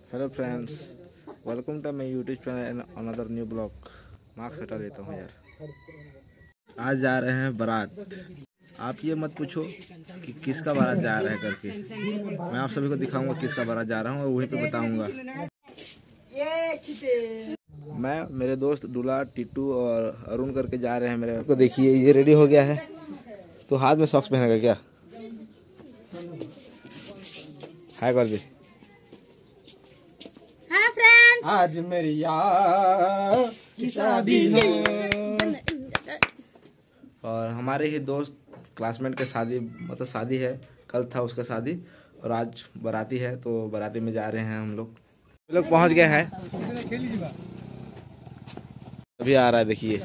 Hello friends, welcome to my YouTube channel and another new blog. Mask हटा लेता हूँ यार। आज जा रहे हैं बारात। आप ये मत पूछो कि किसका बारात जा रहा है करके, मैं आप सभी को दिखाऊंगा किसका बारात जा रहा हूँ और वहीं पे बताऊंगा। मैं, मेरे दोस्त दूल्हा टिट्टू और अरुण करके जा रहे हैं। मेरे को देखिए, ये रेडी हो गया है तो हाथ में सॉक्स पहनेगा क्या? हाय कर दे। आज मेरी यार की शादी है। और हमारे ही दोस्त क्लासमेट के शादी, मतलब शादी है, कल था उसका शादी और आज बाराती है, तो बाराती में जा रहे हैं हम लोग। पहुंच गए हैं, अभी आ रहा है देखिए।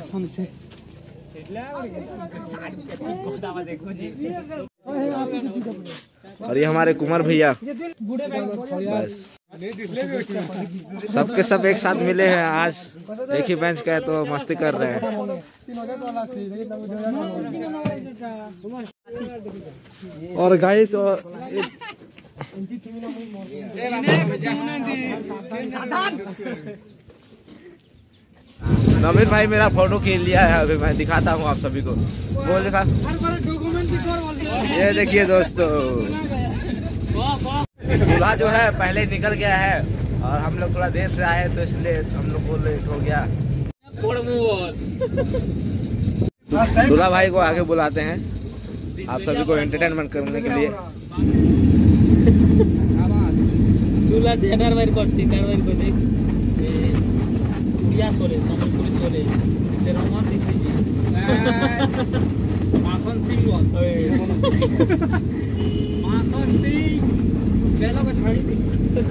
और ये हमारे कुमार भैया, सबके सब एक साथ मिले हैं। आज एक ही बेंच का है तो मस्ती कर रहे हैं। और गाइस नवीन भाई मेरा फोटो खींच लिया है, अभी मैं दिखाता हूँ आप सभी को। बोल दिखा। ये देखिए दोस्तों, दूल्हा जो है पहले निकल गया है और हम लोग थोड़ा देर से आए तो इसलिए हम लोग को लेट हो गया। दूल्हा भाई को आगे बुलाते हैं आप सभी को एंटरटेनमेंट करने के लिए। दूल्हा से कारवाई करছি कारवाई করে কুড়িয়া চলে সম্বলপুরি চলে সে রহমান দিছি মাখন সিং মাখন সিং বেলা को ছাড়ি दे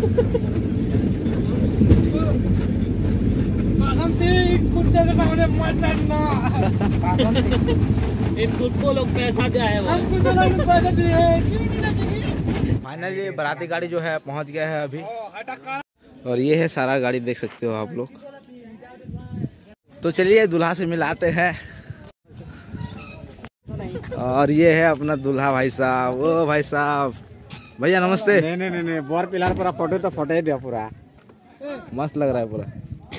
माখন सिंह कुत्ते के सामने मत डरना। इन खुद को लोग पैसा दिया है, हम खुद को लोग पैसा दिए हैं, क्यों नहीं नचेंगे। फाइनली बाराती गाड़ी जो है पहुंच गया है अभी, और ये है सारा गाड़ी, देख सकते हो आप लोग। तो चलिए दूल्हा से मिलाते हैं। और ये है अपना दूल्हा भाई साहब। ओ भाई साहब, भैया नमस्ते। नहीं बोर पिलार पूरा फोटो तो फोटो ही दिया, पूरा मस्त लग रहा है पूरा।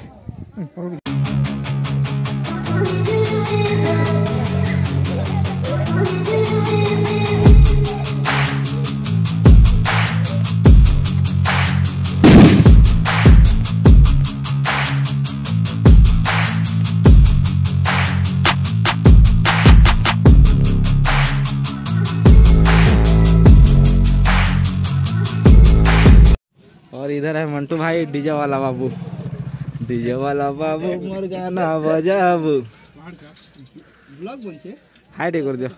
और इधर है मंटू भाई, डीजे वाला बाबू। डीजे वाला बाबू मोर गाना बजाबू। ब्लॉग बोलछे हाय डे कर दियो।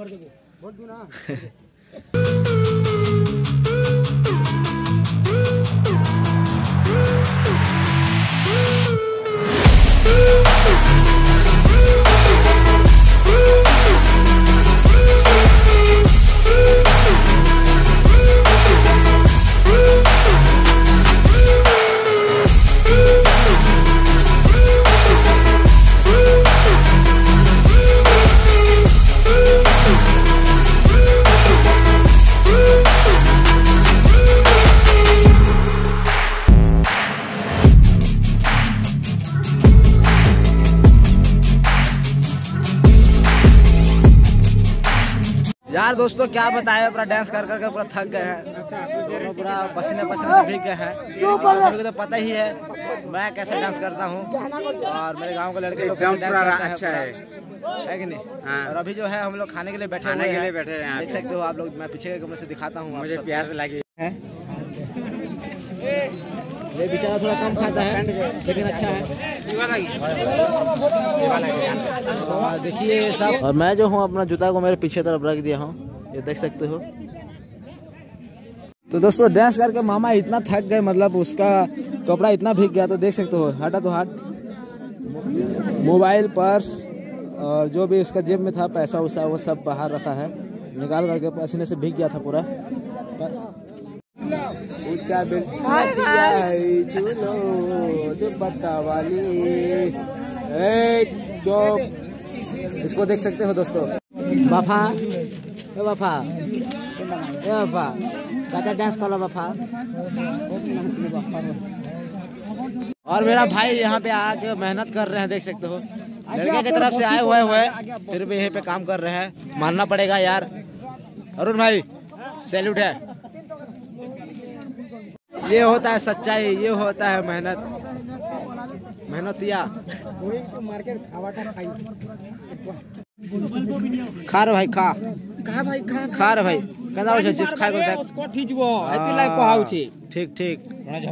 यार दोस्तों क्या बताए, पूरा डांस कर करके पूरा थक गए हैं दोनों, पूरा पसीने पसीने से भीग गए हैं। सभी को तो पता ही है मैं कैसे डांस करता हूँ, और मेरे गांव के लड़के लोग अच्छा है कि नहीं। हाँ। और अभी जो है हम लोग खाने के लिए बैठे हैं, देख सकते हो आप लोग। मैं पीछे के कमरे से दिखाता हूँ, मुझे प्यास लगी है। ये बेचारा थोड़ा कम खाता है लेकिन अच्छा है। देखिए सब, और मैं जो हूँ अपना जूता को मेरे पीछे तरफ रख दिया हूँ, ये देख सकते हो। तो दोस्तों डांस करके मामा इतना थक गए, मतलब उसका कपड़ा इतना भीग गया, तो देख सकते हो। हटा तो हट, मोबाइल, पर्स और जो भी उसका जेब में था पैसा वैसा वो सब बाहर रखा है, निकाल करके पसीने से भीग गया था पूरा। ऊंचा दुपट्टा वाली, जो इसको देख सकते हो दोस्तों। बाफा, बाफा, बाफा, कहता डांस कर लो बफा। और मेरा भाई यहाँ पे आके मेहनत कर रहे हैं, देख सकते हो। लड़के की तरफ से आए हुए फिर भी यहीं पे काम कर रहे हैं, मानना पड़ेगा यार। अरुण भाई सैल्यूट है। ये होता है सच्चाई, ये होता है मेहनतिया। खा रे भाई खा भाई खा रे भाई कहता चिप्स खाए करता उसको ठीजबो एती लाइक कहौ छी। ठीक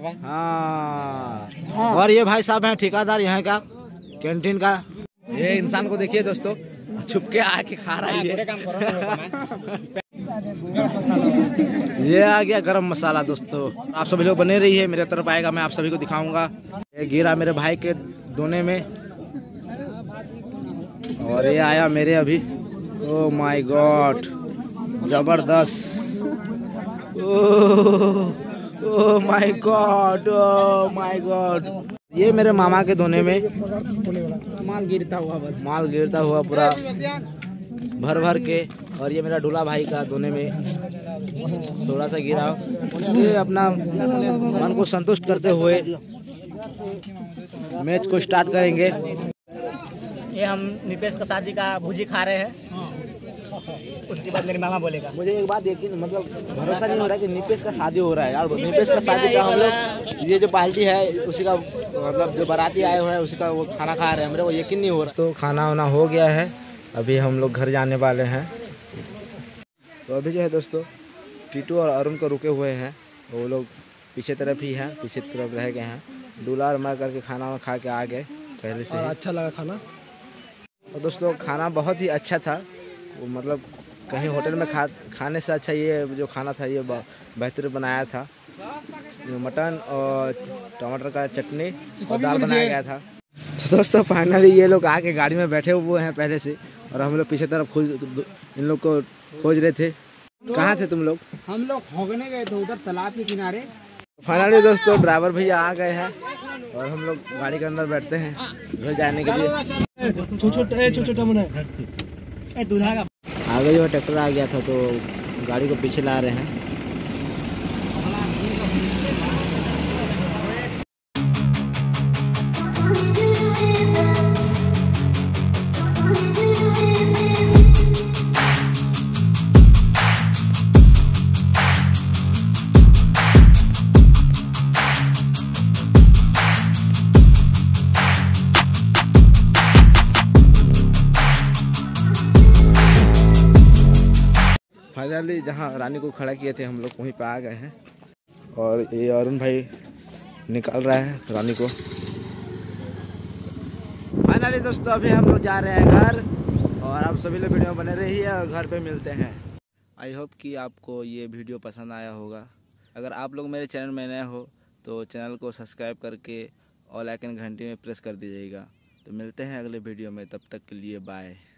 हाँ। और ये भाई साहब हैं ठेकेदार यहाँ का कैंटीन का। ये इंसान को देखिए दोस्तों, छुप के आके खा रहा है ये आ गया गरम मसाला दोस्तों। आप सभी लोग बने रही है, मेरे तरफ आएगा मैं आप सभी को दिखाऊंगा। ये गिरा मेरे भाई के दोने में और ये आया मेरे अभी। ओ माय गॉड जबरदस्त। Oh my god, oh my god. ये मेरे मामा के दोने में माल गिरता हुआ पूरा भर के। और ये मेरा दूल्हा भाई का दोने में थोड़ा सा गिरा। ये अपना मन को संतुष्ट करते हुए मैच को स्टार्ट करेंगे। ये हम निपेश का शादी का भुजी खा रहे हैं, उसके बाद मेरी मामा बोलेगा। मुझे एक बात यकीन मतलब भरोसा नहीं हो रहा है कि निपेश का शादी हो रहा है यार। निपेश का शादी का हम लोग ये जो पार्टी है उसी का मतलब जो बाराती आए हुए हैं उसी का वो खाना खा रहे हैं। मेरे को यकीन नहीं हो रहा। तो खाना वाना हो गया है, अभी हम लोग घर जाने वाले हैं। तो अभी जो है दोस्तों टीटू और अरुण को रुके हुए हैं, वो लोग पीछे तरफ ही हैं, पीछे तरफ रह गए हैं। दूल्हा और मैं करके खाना खा के आ गए पहले से। अच्छा लगा खाना। और दोस्तों खाना बहुत ही अच्छा था, वो मतलब कहीं होटल में खाने से अच्छा ये जो खाना था ये बेहतर बनाया था। मटन और टमाटर का चटनी और दाल बनाया गया था। तो दोस्तों फाइनली ये लोग आके गाड़ी में बैठे हुए हैं पहले से, और हम लोग पीछे तरफ इन लोग को खोज रहे थे। कहाँ थे तुम लोग? हम लोग होगने गए थे उधर तालाब के किनारे। फाइनली दोस्तों ड्राइवर भैया आ गए हैं और हम लोग गाड़ी के अंदर बैठते हैं घर जाने के लिए। आगे जो ट्रैक्टर आ गया था तो गाड़ी को पीछे ला रहे हैं। फाइनली जहाँ रानी को खड़ा किए थे हम लोग वहीं पे आ गए हैं और ये अरुण भाई निकाल रहा है रानी को। फाइनली दोस्तों अभी हम लोग जा रहे हैं घर और आप सभी लोग वीडियो बने रहिए और घर पे मिलते हैं। आई होप कि आपको ये वीडियो पसंद आया होगा। अगर आप लोग मेरे चैनल में नए हो तो चैनल को सब्सक्राइब करके ऑल आइकन घंटी में प्रेस कर दीजिएगा। तो मिलते हैं अगले वीडियो में, तब तक के लिए बाय।